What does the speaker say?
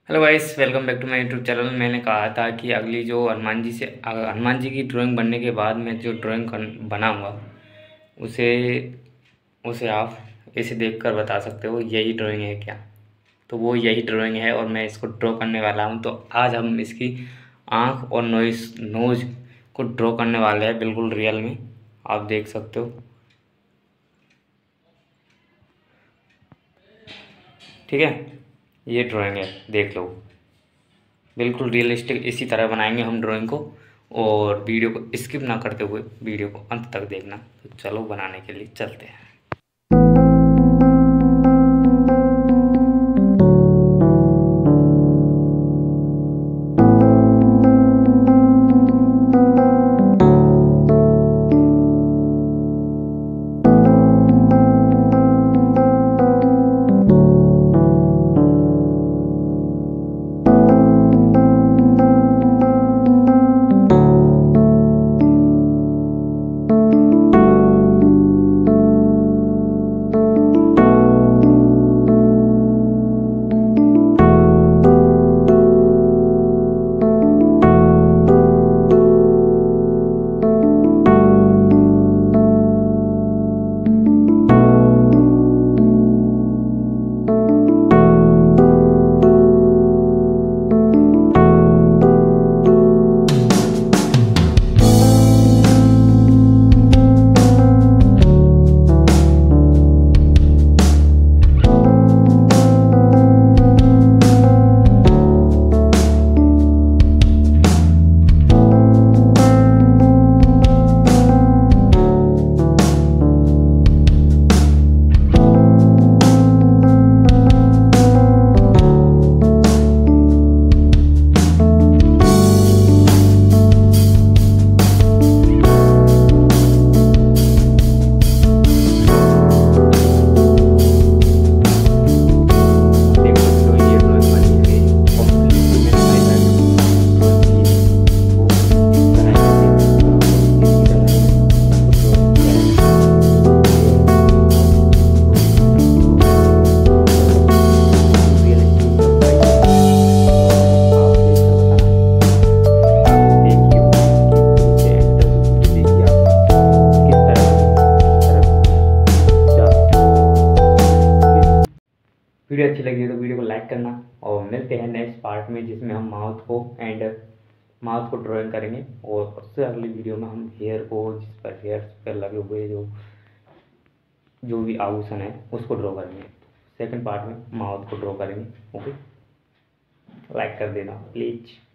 Hello guys, welcome back to my YouTube channel. मैंने कहा था कि अगली जो हनुमान जी की ड्राइंग बनने के बाद मैं जो ड्राइंग बनाऊंगा उसे उसे आप इसे देखकर बता सकते हो यही ड्राइंग है क्या। तो वो यही ड्राइंग है और मैं इसको ड्रॉ करने वाला हूं। तो आज हम इसकी आँख और नोज को ड्रॉ करने वाले हैं, बिल्कुल रियल में। आप देख सकते हो, ठीक है। ये ड्राइंग है, देख लो। बिल्कुल रियलिस्टिक इसी तरह बनाएंगे हम ड्राइंग को। और वीडियो को स्किप ना करते हुए वीडियो को अंत तक देखना। तो चलो बनाने के लिए चलते हैं। देख सकते हो ये ड्राइंग बन चुकी है कंप्लीटली। मैंने हाईलाइट ड्राइंग की है वो इस तरह से देख सकते हो। इसी तरह से उसको ड्राइंग किया है। रियलिस्टिक ड्राइंग है। आप देख कर बताना। आप देखिए कि शुरू से एंड तक वीडियो देखिए आप किस तरह जा वीडियो अच्छी लगी तो वीडियो को लाइक करना। और मिलते हैं नेक्स्ट पार्ट में, जिसमें हम माउथ को ड्राइंग करेंगे। और उससे अगली वीडियो में हम हेयर को, जिस पर हेयर पर लगे हुए जो जो भी आभूषण है उसको ड्रॉ करेंगे। सेकंड पार्ट में माउथ को ड्रॉ करेंगे। ओके, लाइक कर देना प्लीज़।